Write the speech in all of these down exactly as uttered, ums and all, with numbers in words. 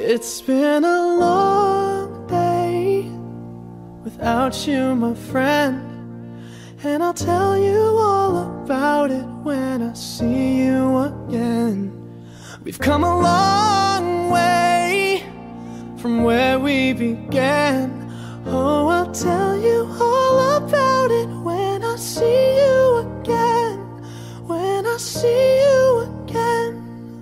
It's been a long day without you, my friend, and I'll tell you all about it when I see you again. We've come a long way from where we began. Oh, I'll tell you all about it when I see you again. When I see you again.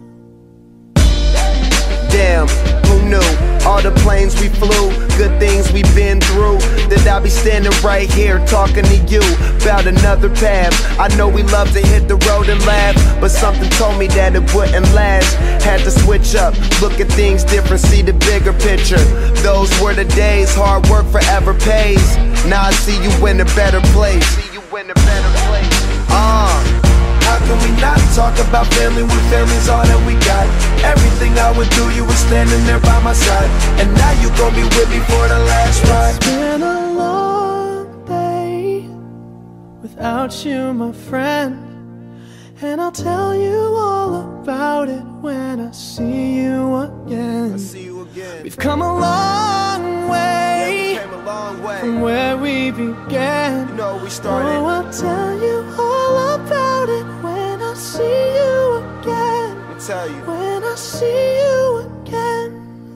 Damn, who knew? All the planes we flew, good things we've been through, that I'll be standing right here talking to you about another path. I know we love to hit the road and laugh, but something told me that it wouldn't last. Had to switch up, look at things different, see the bigger picture. Those were the days, hard work forever pays. Now I see you in a better place. See you in a better place. Uh How can we not talk about family when family's all that we got? Everything I went through, you were standing there by my side, and now you gon' be with me for the last ride. It's been a long day without you, my friend, and I'll tell you all about it when I see you again. I see you again. We've come a long way, yeah, we came a long way from where we began. You know we started. Oh, I'll tell you all about it when I see you again. I'll tell you. When I see you again.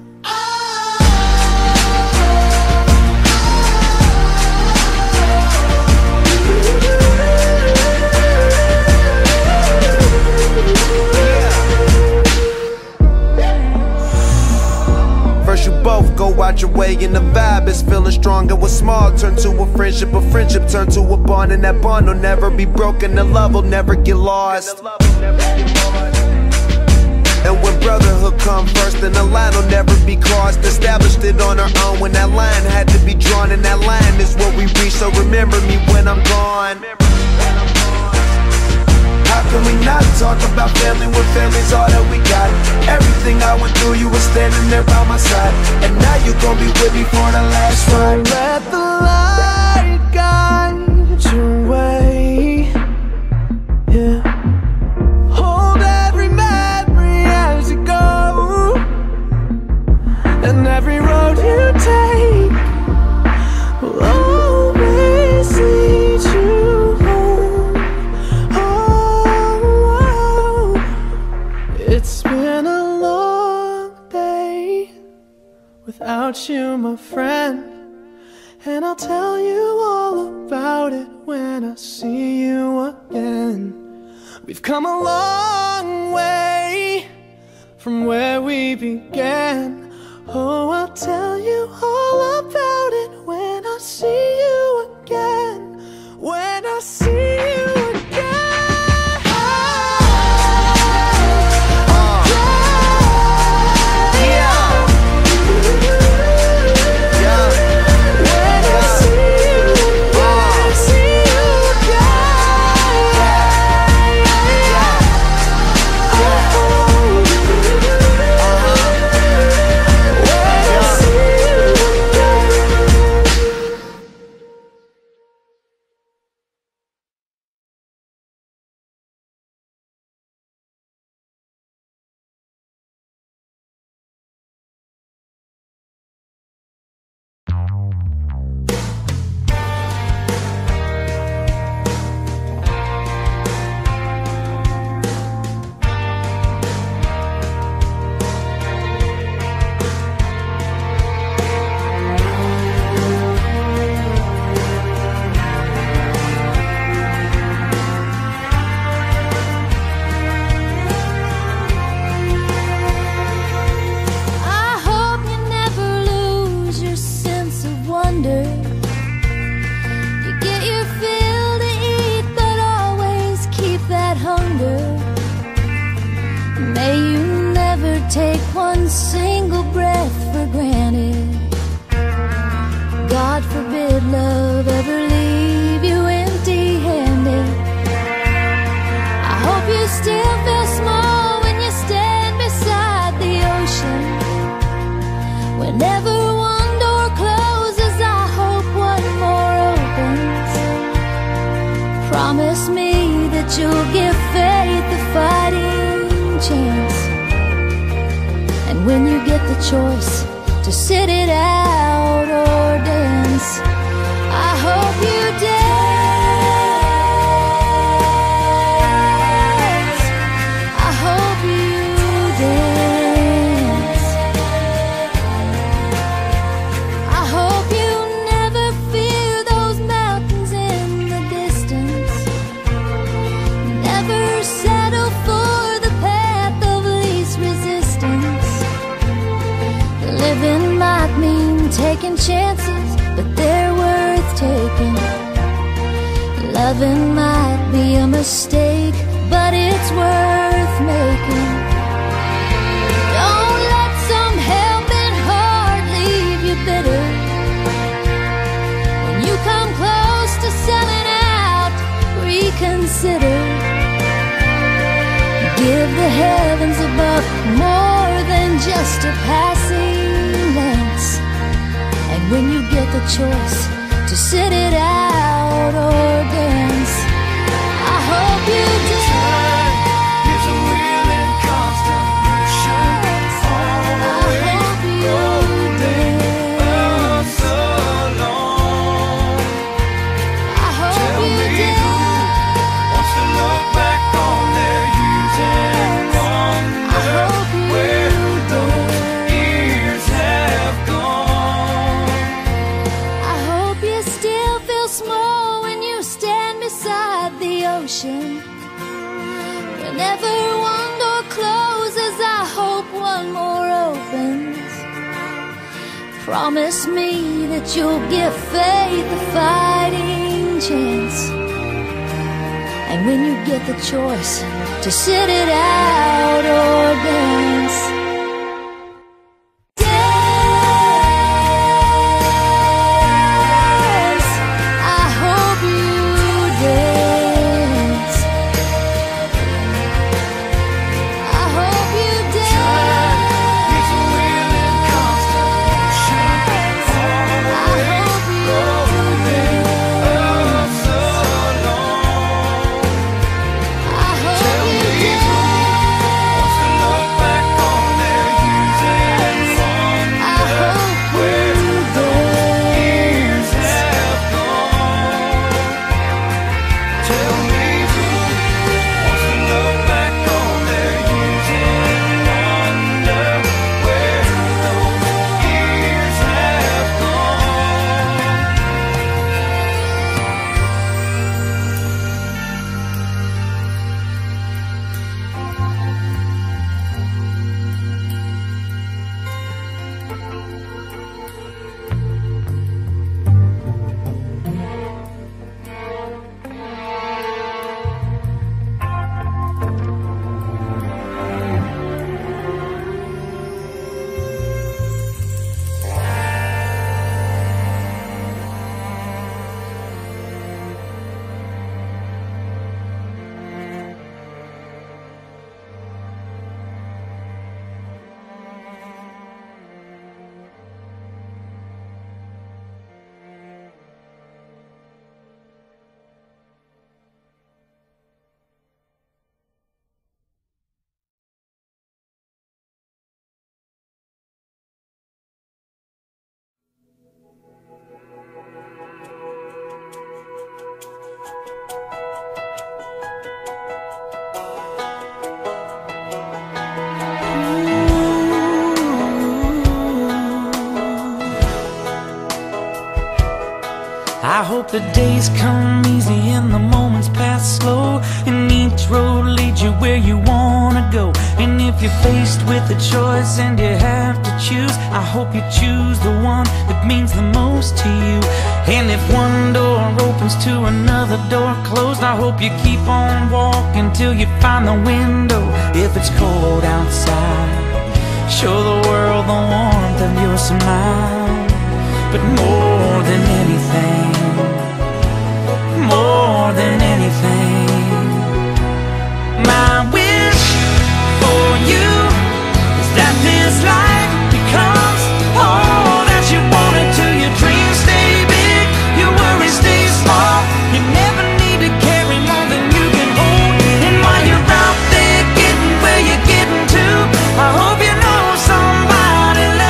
First you both go out your way and the vibe is feeling strong. And what's small turn to a friendship, a friendship turn to a bond, and that bond will never be broken, the love will never get lost. And when brotherhood come first, then the line will never be crossed. Established it on our own when that line had to be drawn, and that line is what we reach, so remember me when I'm gone. How can we not talk about family when family's all that we got? Everything I went through, you were standing there by my side, and now you gon' be with me for the last ride. Let the light guide your way, yeah. Hold every memory as you go, and every road you take will always lead you home. Oh, it's been a long day without you, my friend, and I'll tell you all about it when I see you again. We've come a long way from where we began. Oh, I'll tell you all about it when I see you again. When I see you again. Take one single breath for granted. God forbid love ever leave you empty-handed. I hope you still feel small when you stand beside the ocean. Whenever one door closes, I hope one more opens. Promise me that you'll give faith a fighting chance. And when you get the choice to sit it out or dance. I hope you dance. I hope you dance. I hope you never fear those mountains in the distance. Never settle for the path of least resistance. Living might mean taking chances, but they're worth taking. Loving might be a mistake, but it's worth making. Don't let some helping heart leave you bitter. When you come close to selling out, reconsider. Give the heavens above more than just a passing glance. And when you get the choice to sit it out or dance, I hope you dance. Time is a wheel in constant motion, always rolling us along. I hope Tell you me who wants to look back on their years and wonder where those years have gone. I hope you still feel small when you stand beside the ocean. Whenever one door closes, I hope one more opens. Promise me that you'll give faith a fighting chance. And when you get the choice to sit it out or dance, dance. I hope you dance. I hope you dance. It's a wheel in constant motion, I hope you rolling us along. I hope Tell you me who dance. wants to look back on their years and I wonder hope where you those years dance. have gone. Tell me who wants to look back on their years and wonder where those years have gone. I hope the days come easy and the moments pass slow, and each road leads you where you wanna go. And if you're faced with a choice and you have to choose, I hope you choose the one that means the most to you. And if one door opens to another door closed, I hope you keep on walking till you find the window. If it's cold outside, show the world the warmth of your smile. But more than anything, more than anything, my wish for you is that this life becomes all that you wanted to. Your dreams stay big, your worries stay small. You never need to carry more than you can hold. And while you're out there getting where you're getting to, I hope you know somebody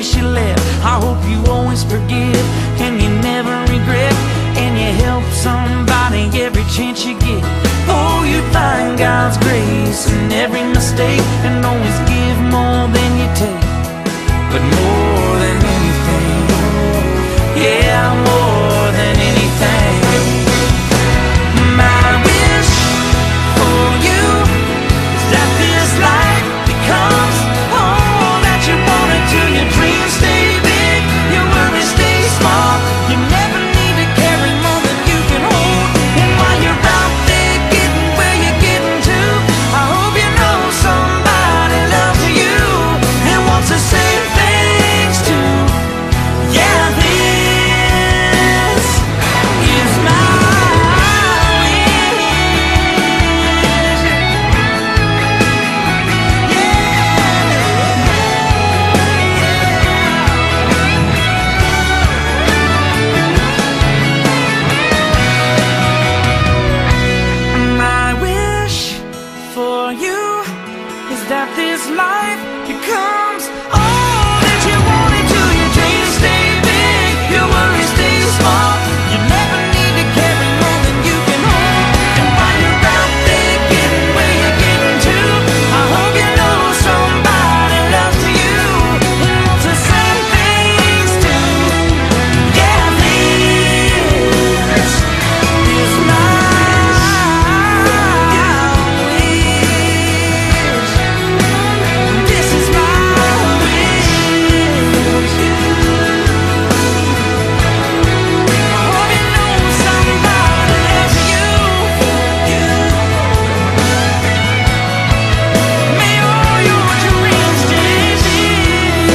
she left. I hope you always forgive and you never regret, and you help somebody every chance you get. Oh, you find God's grace in every mistake, and always give more than you take. But more than anything, yeah, more than anything, my wish for you is that this life becomes all that you wanted to. Your dreams stay big, your worries stay small. You never need to carry more than you can hold. And while you're out there getting where you're getting to, I hope you know somebody loves you and wants the same things too. Yeah, this is my wish. My wish for you is that this life becomes all that you wanted to. Your dreams stay big, your worries stay small. You never need to carry more than you can hold. And while you're out there getting where you're getting to, I hope you know somebody loves you and wants the same things too. Yeah, this is my wish. This is my wish. I hope you know somebody loves you. May all your dreams stay big.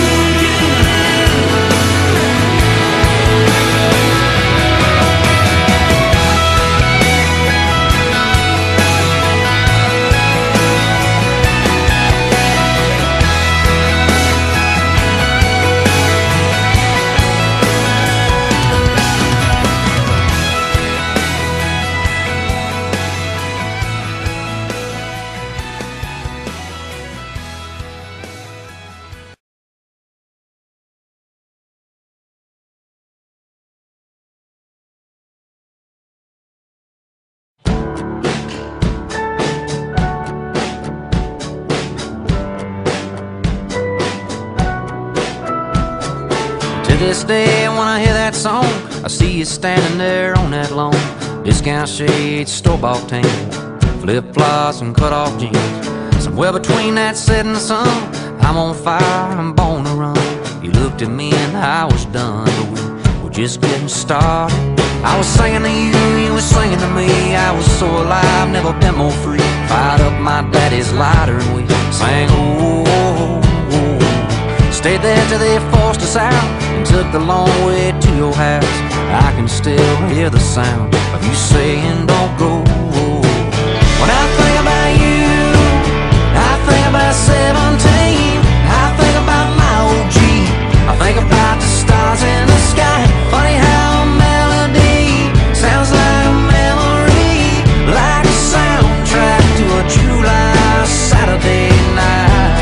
To this day, when I hear that song, I see you standing there on that lawn. Discount shades, store-bought tan, flip-flops and cut-off jeans. Somewhere between that set and the sun, I'm on fire, I'm born to run. You looked at me and I was done, but we were just getting started. I was singing to you, you were singing to me. I was so alive, never been more free. Fired up my daddy's lighter and we sang, oh, oh, oh. Stayed there till they forced us out and took the long way to your house. I can still hear the sound of you saying don't go. When I think about you, I think about seventeen. I think about my O G. I think about the stars in the sky. Funny how a melody sounds like a memory, like a soundtrack to a July Saturday night.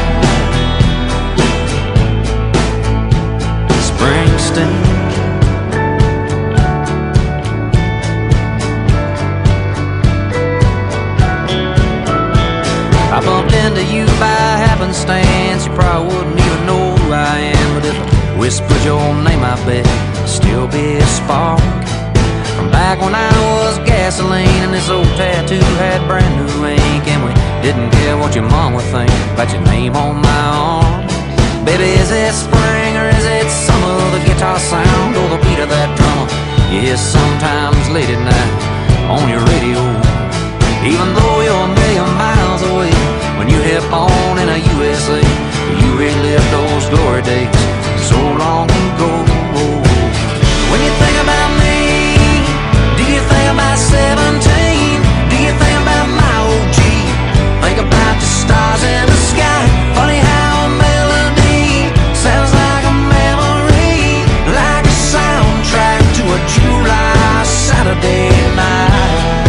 Springsteen. I bumped into you by happenstance. You probably wouldn't even know who I am, but if I whispered your name, I bet it'd still be a spark from back when I was gasoline and this old tattoo had brand new ink, and we didn't care what your mom would think about your name on my arm. Baby, is it spring or is it summer? The guitar sound or the beat of that drummer you hear sometimes late at night on your radio. Even though you're a million miles away, when you hit on in a U S A, you relive those glory days so long ago. When you think about me, do you think about seventeen? Do you think about my O G? Think about the stars in the sky. Funny how a melody sounds like a memory, like a soundtrack to a July Saturday night.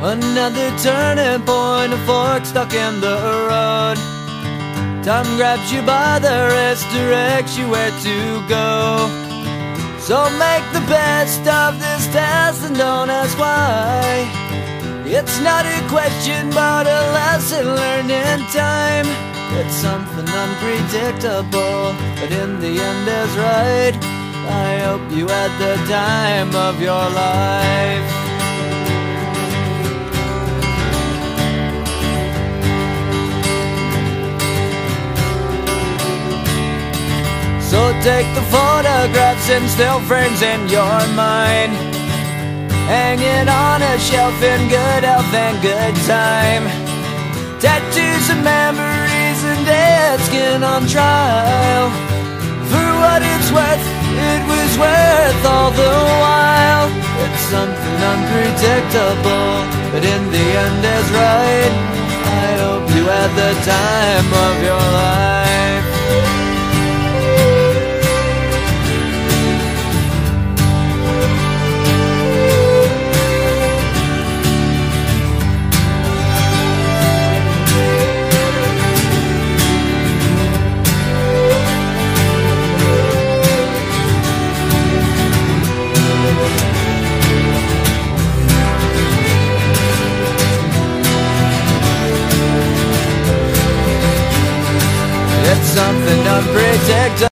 Another turning point, a fork stuck in the road. Time grabs you by the wrist, directs you where to go. So make the best of this test and don't ask why. It's not a question but a lesson learned in time. It's something unpredictable, but in the end is right. I hope you had the time of your life. So take the photographs and still frames in your mind, hanging on a shelf in good health and good time. Tattoos and memories and dead skin on trial. For what it's worth, it was worth all the while. It's something unpredictable, but in the end is right. I hope you had the time of your life.